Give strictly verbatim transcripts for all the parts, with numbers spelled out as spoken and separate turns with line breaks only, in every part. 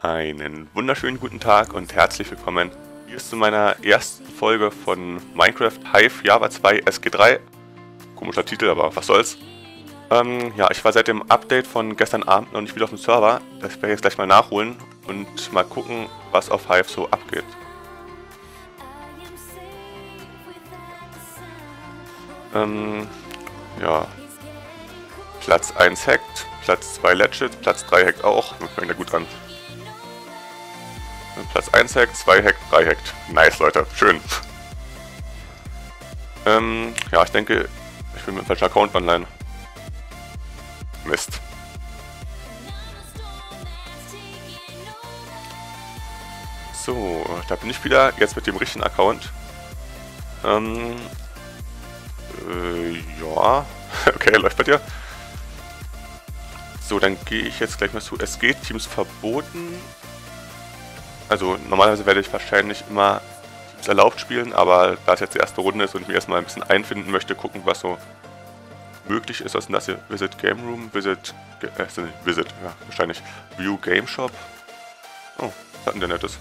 Einen wunderschönen guten Tag und herzlich willkommen hier ist zu meiner ersten Folge von Minecraft Hive Java zwei S G drei. Komischer Titel, aber was soll's. Ähm, ja, ich war seit dem Update von gestern Abend noch nicht wieder auf dem Server. Das werde ich jetzt gleich mal nachholen und mal gucken, was auf Hive so abgeht. Ähm, ja. Platz eins hackt, Platz zwei legit, Platz drei hackt auch. Das fängt ja gut an. Platz eins hackt, zwei hackt, drei hackt. Nice, Leute. Schön. ähm, ja, ich denke, ich bin mit dem falschen Account online. Mist. So, da bin ich wieder, jetzt mit dem richtigen Account. Ähm, äh, ja, okay, läuft bei dir. So, dann gehe ich jetzt gleich mal zu S G-Teams verboten. Also, normalerweise werde ich wahrscheinlich immer Teams erlaubt spielen, aber da es jetzt die erste Runde ist und ich mich erstmal ein bisschen einfinden möchte, gucken, was so möglich ist. Was ist denn das hier? Visit Game Room, Visit, äh, Visit, ja, wahrscheinlich View Game Shop. Oh, was hat denn der Nettes?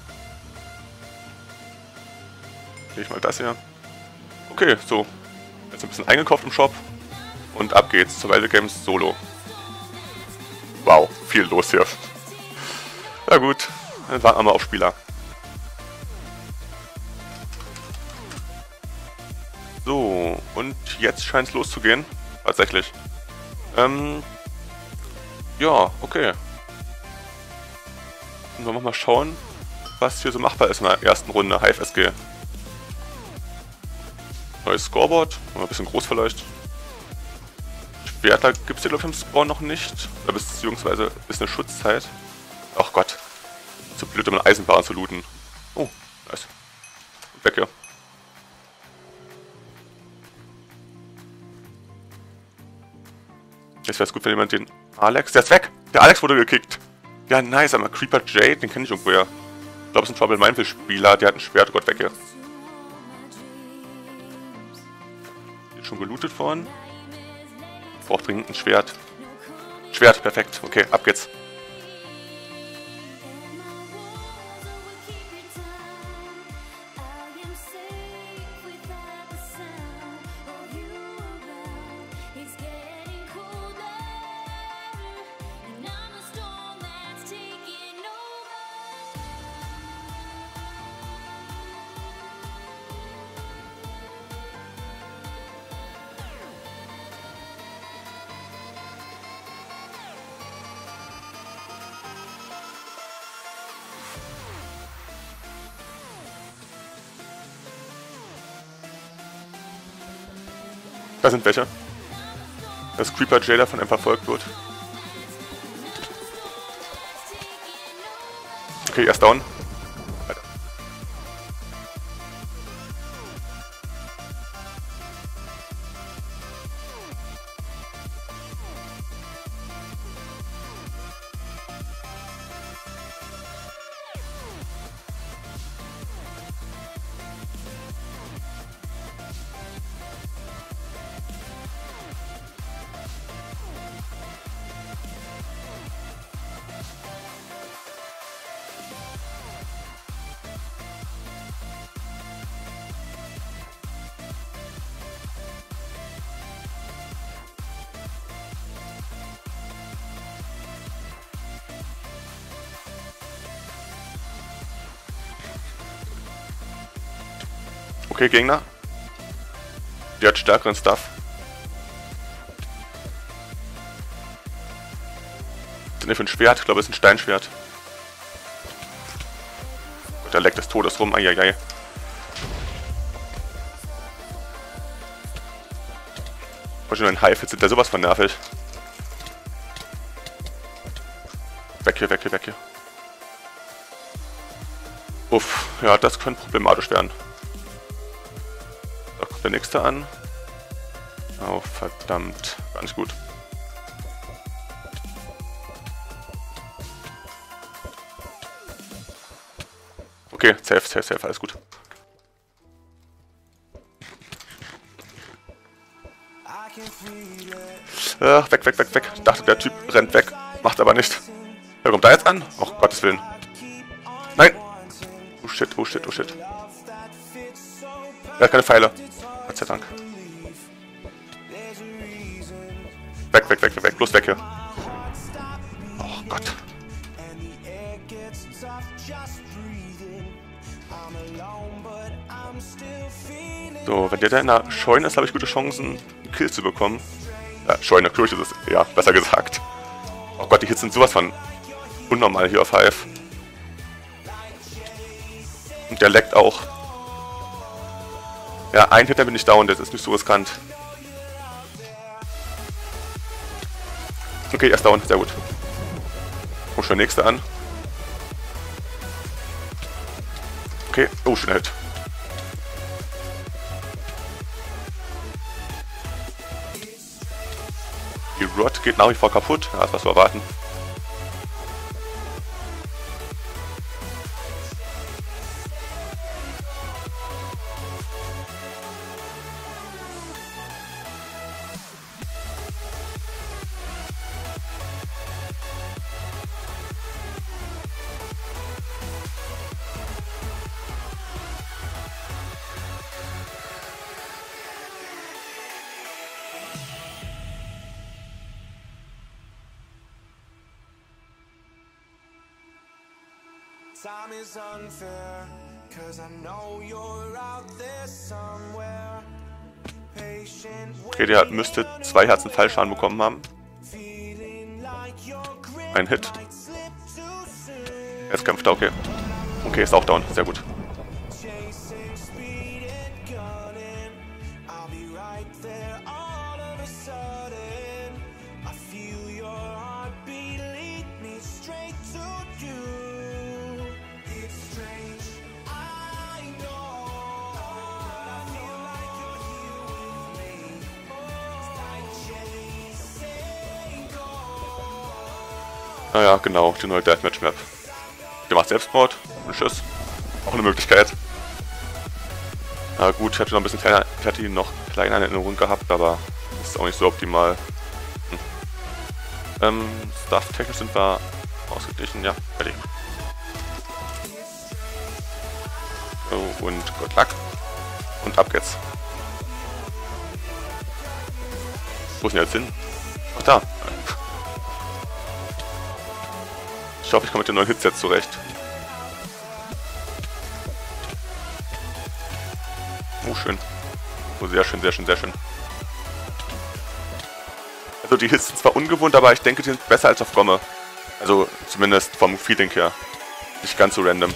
Gehe ich mal das hier. Okay, so. Jetzt ein bisschen eingekauft im Shop. Und ab geht's. Survival Games Solo. Wow, viel los hier. Ja gut, dann warten wir mal auf Spieler. So, und jetzt scheint es loszugehen. Tatsächlich. Ähm, ja, okay. Dann wollen wir mal schauen, was hier so machbar ist in der ersten Runde Hive S G. Neues Scoreboard, ein bisschen groß vielleicht. Schwerter gibt es hier glaube ich im Spawn noch nicht. Oder beziehungsweise ist eine Schutzzeit. Ach Gott. Zu blöd, um eine Eisenbahn zu looten. Oh, nice. Weg hier. Jetzt wäre es gut, wenn jemand den Alex... Der ist weg! Der Alex wurde gekickt! Ja, nice, aber Creeper Jade, den kenne ich irgendwoher. Ich glaube, es ist ein Trouble Minefield-Spieler, der hat ein Schwert. Oh Gott, weg hier. Ist schon gelootet worden. Braucht dringend ein Schwert. Schwert, perfekt. Okay, ab geht's. Da sind welche. Das Creeper Jailer von einem verfolgt wird. Okay, erst down. Weiter. Okay, Gegner. Der hat stärkeren Stuff. Was ist denn für ein Schwert? Ich glaube, es ist ein Steinschwert. Gott, der leckt des Todes rum. Eieiei. Oh, schon ein Hive, jetzt sind der sowas von nervig. Weg hier, weg hier, weg hier. Uff, ja, das könnte problematisch werden. Da kommt der nächste an. Oh, verdammt. Gar nicht gut. Okay, safe, safe, safe, alles gut. Ach, weg, weg, weg, weg. Ich dachte, der Typ rennt weg. Macht aber nicht. Wer kommt da jetzt an? Oh, Gottes Willen. Nein! Oh shit, oh shit, oh shit. Er hat keine Pfeile. Gott sei Dank. Weg, weg, weg, weg, weg. Bloß weg hier. Oh Gott. So, wenn der da in der Scheune ist, habe ich gute Chancen, einen Kill zu bekommen. Ja, Scheune, Kirche ist es, ja, besser gesagt. Oh Gott, die Hits sind sowas von unnormal hier auf Hive. Und der leckt auch. Ja, ein Hit, dann bin ich down, das ist nicht so riskant. Okay, er ist down, sehr gut. Komm schon der nächste an. Okay, oh, schöner Hit. Die Rod geht nach wie vor kaputt, ja, ist was zu erwarten.
Time is unfair, cause I know you're out there somewhere.
Okay, der müsste zwei Herzen Fallschaden bekommen haben. Ein Hit. Jetzt kämpft er, okay. Okay, ist auch down, sehr gut. Naja, genau, die neue Deathmatch Map. Der macht Selbstmord, ein Schuss. Auch eine Möglichkeit. Na gut, ich hatte noch ein bisschen kleiner, ich hatte ihn noch kleiner in Erinnerung gehabt, aber ist auch nicht so optimal. Hm. Ähm, Stuff-technisch sind wir ausgeglichen, ja, fertig. So, und Good Luck. Und ab geht's. Wo ist denn jetzt hin? Ach da. Ich hoffe, ich komme mit den neuen Hits jetzt zurecht. Oh, schön. Oh, sehr schön, sehr schön, sehr schön. Also die Hits sind zwar ungewohnt, aber ich denke, die sind besser als auf Gomme. Also zumindest vom Feeling her. Nicht ganz so random.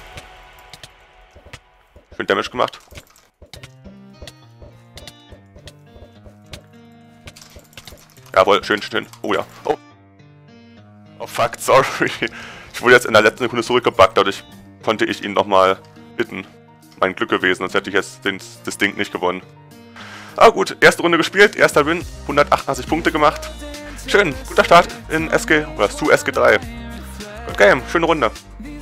Schön Damage gemacht. Jawohl, schön, schön. Oh ja. Oh. Oh fuck, sorry. Ich wurde jetzt in der letzten Sekunde zurückgebackt, dadurch konnte ich ihn nochmal hitten. Mein Glück gewesen, sonst hätte ich jetzt den, das Ding nicht gewonnen. Aber gut, erste Runde gespielt, erster Win, hundertachtundachtzig Punkte gemacht. Schön, guter Start in S G, oder zu S G drei. Good game, schöne Runde.